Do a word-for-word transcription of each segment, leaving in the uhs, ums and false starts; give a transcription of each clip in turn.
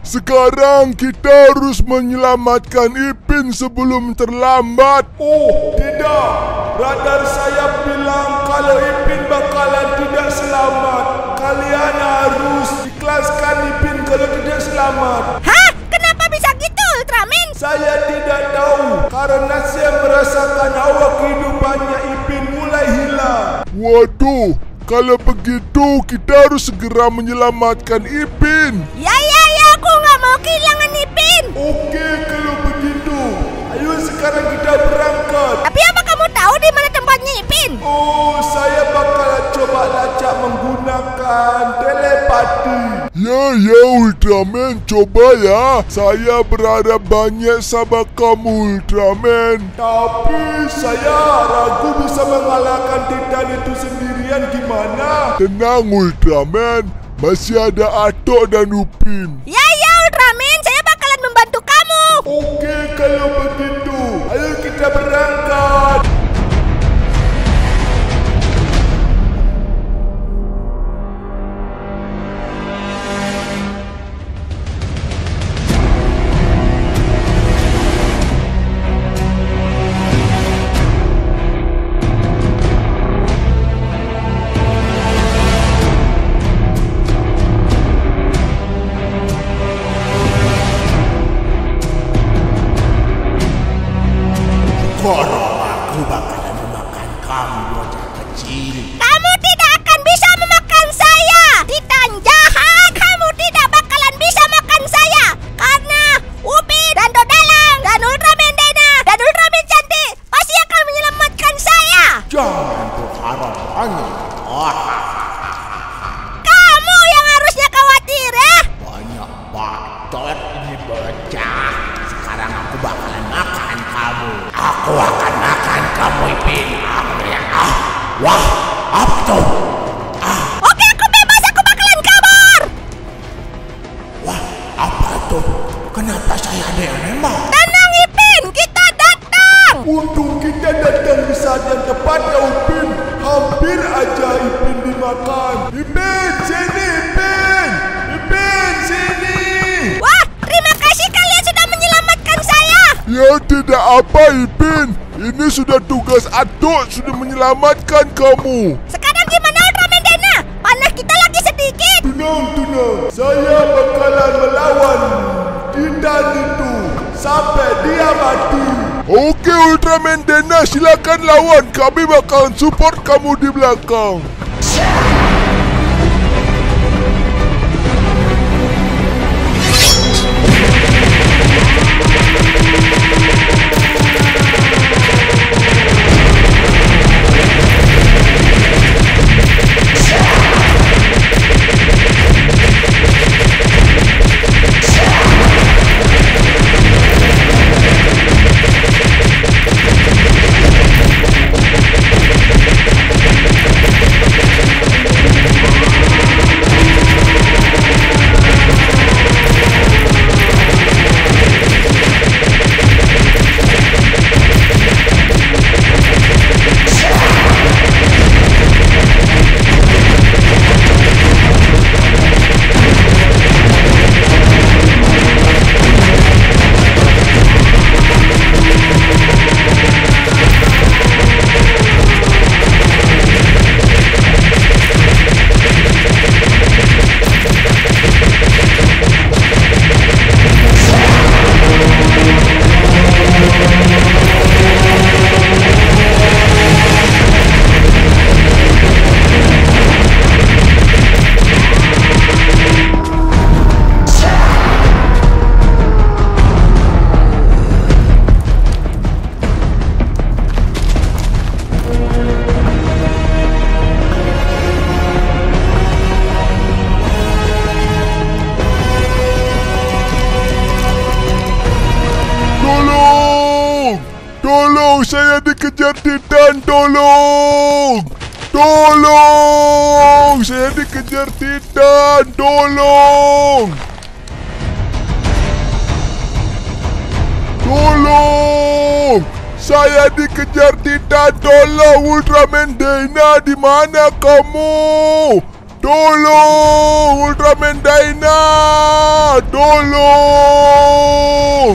Sekarang kita harus menyelamatkan Ipiiin sebelum terlambat. Oh, tidak. Radar saya bilang kalau Ipiiin bakalan tidak selamat. Kalian harus ikhlaskan Ipiiin kalau tidak selamat. Hah? Kenapa bisa gitu, Ultraman? Saya tidak tahu karena saya merasakan hawa kehidupannya Ipiiin mulai hilang. Waduh, kalau begitu kita harus segera menyelamatkan Ipiiin. Ya, ya, ya, aku nggak mau kehilangan Ipiiin. Oke, kalau begitu, ayo sekarang kita berangkat. Tapi apa kamu tahu di mana tempatnya Ipiiin? Oh, saya bakalan coba lacak menggunakan telepati. Ya, ya Ultraman, coba ya. Saya berharap banyak sama kamu, Ultraman. Tapi saya ragu bisa mengalahkan Titan itu sendirian gimana? Tenang Ultraman, masih ada Atok dan Ipiiin. Ya, ya Ultraman, saya bakalan membantu kamu. Oke, kalau begitu, ayo kita berangkat. Sekarang aku bakalan memakan kamu, bocah kecil. Kamu tidak akan bisa memakan saya. Titan jahat, kamu tidak bakalan bisa makan saya. Karena Ipiiin dan Dodalang dan Ultraman Dena dan Ultraman Cantik pasti akan menyelamatkan saya. Jangan berharap banyak. Oh, Kamu yang harusnya khawatir ya. banyak bacot ini bocah. Sekarang aku bakalan makan kamu. Aku akan makan kamu, Ipiiin. Apa ya? Ah, wah, apa tuh? Ah, Oke, aku bebas, aku bakalan kabur. wah, apa tuh? Kenapa saya ada yang nembak? Tenang Ipiiin, kita datang. Untung kita datang di saat yang tepat ya Ipiiin. Hampir aja Ipiiin dimakan. Ipiiin, sini Ipiiin. Ipiiin, sini. Wah, terima kasih kalian sudah menyelamatkan saya. Ya tidak apa Ipiiin, ini sudah tugas Atok sudah menyelamatkan kamu. Sekarang gimana Ultraman Dena? Panah kita lagi sedikit. Tenang, tenang. Saya bakalan melawan Titan itu sampai dia mati. Oke Ultraman Dena, silakan lawan. Kami bakalan support kamu di belakang. Tolong, saya dikejar Titan, tolong! Tolong! Saya dikejar Titan, tolong! Tolong! Saya dikejar Titan, tolong Ultraman Dena, di mana kamu? Tolong, Ultraman Dyna! Tolong!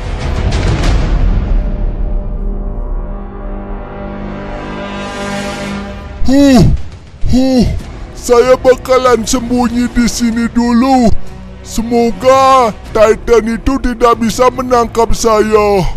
Huh, huh, saya bakalan sembunyi di sini dulu. Semoga Titan itu tidak bisa menangkap saya.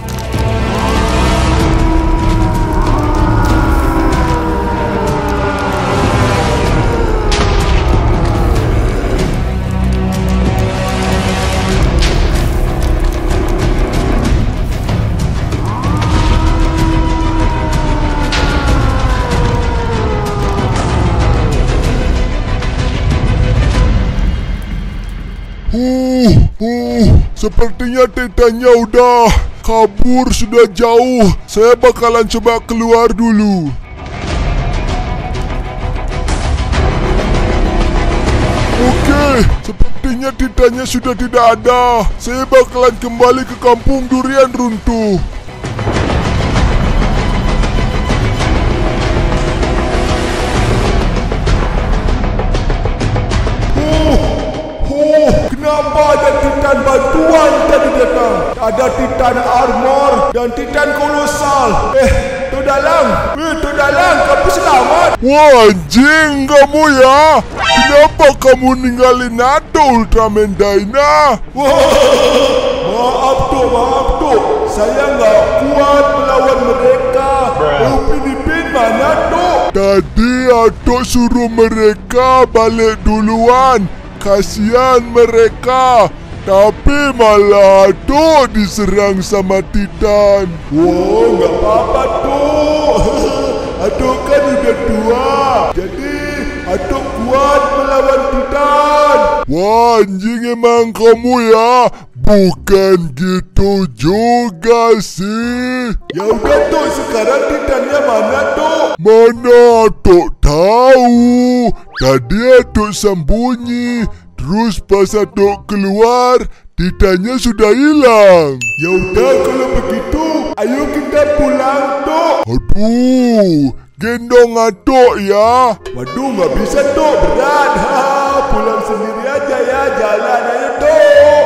Uh, uh, sepertinya Titannya udah kabur sudah jauh. Saya bakalan coba keluar dulu. Oke, sepertinya Titannya sudah tidak ada. Saya bakalan kembali ke kampung durian runtuh. Kenapa ada Titan bantuan tadi datang? Ada Titan armor dan Titan kolosal. Eh, Todalang, eh, Todalang, kamu selamat? Wah, anjing kamu ya. Kenapa kamu ninggalin aku, Ultraman Dyna? Maaf tuh, maaf tuh. Saya nggak kuat melawan mereka. Upin-ipin mana tuh? Tadi Atok suruh mereka balik duluan. Kasihan mereka, tapi malah Atok diserang sama Titan. Wow, nggak apa-apa tuh. Atok kan udah tua, jadi Atok kuat melawan Titan. Wah, anjing emang kamu ya. Bukan gitu juga sih. Ya udah tuh, sekarang Titannya mana tuh? Mana Atok tahu. Tadi Atok sembunyi. Terus pas Atok keluar, Titannya sudah hilang. Ya udah kalau begitu, ayo kita pulang tuh. Aduh, gendong Atok ya. Waduh, nggak bisa tuh, berat. Ha, pulang sendiri aja ya, jalan ayo tuh.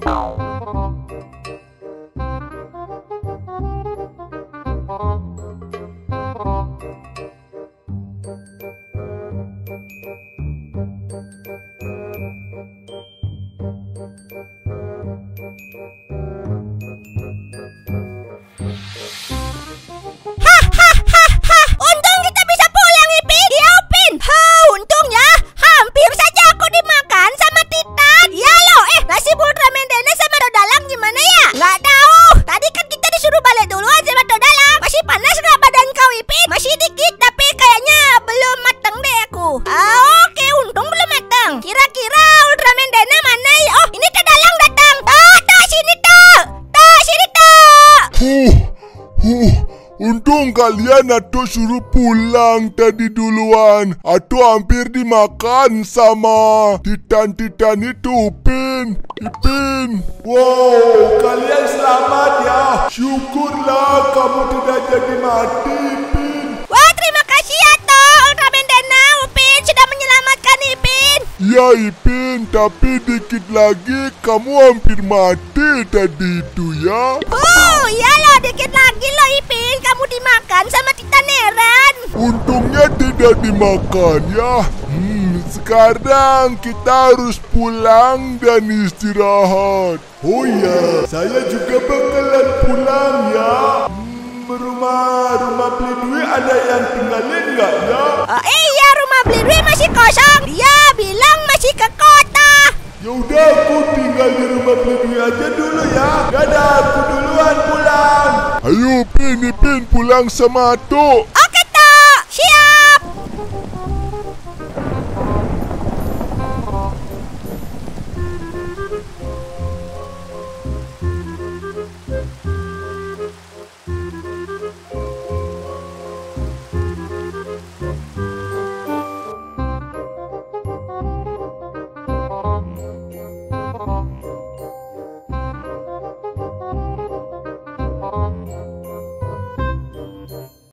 Untung kita bisa pulang, Ipin. Iya, Upin. Ha, untung ya. Hampir saja aku dimakan sama Titan. Iya loh. Eh, nasib Ultraman Dyna sama Todalang gimana ya? Nggak tahu. Tadi kan kita disuruh balik duluan sama Todalang. Masih panas nggak badan kau, Ipin? Masih dikit, tapi kayaknya belum mateng deh aku. Ah, oke, untung belum mateng. Kira-kira Ultraman Dyna mana ya? Oh, ini Todalang datang. Tuh, tuh, sini tuh. Tuh, sini tuh. Huh, huh. Untung kalian Atok suruh pulang tadi duluan. Atok hampir dimakan sama Titan-Titan itu, Upin. Ipin. Wow, kalian selamat ya. Syukurlah kamu tidak jadi mati, Ipin. Wah, terima kasih ya toh Ultraman Dyna, Upin sudah menyelamatkan Ipin. Ya Ipin, tapi dikit lagi kamu hampir mati tadi itu ya. Oh, iya loh, dikit lagi loh Ipin, kamu dimakan sama Titan Eren. Untungnya tidak dimakan ya. Hmm, sekarang kita harus pulang dan istirahat. Oh iya, saya juga bakalan pulang ya. Hmm, rumah rumah Bli Dwiik ada yang tinggalin nggak ya? Oh iya, rumah Bli Dwiik masih kosong. Dia bilang masih ke kota. Ya udah, aku tinggal di rumah Bli Dwiik aja dulu ya. Dadah, aku duluan pulang. Ayo Pin, Ipin pulang sama Atok. Oke toh, siap.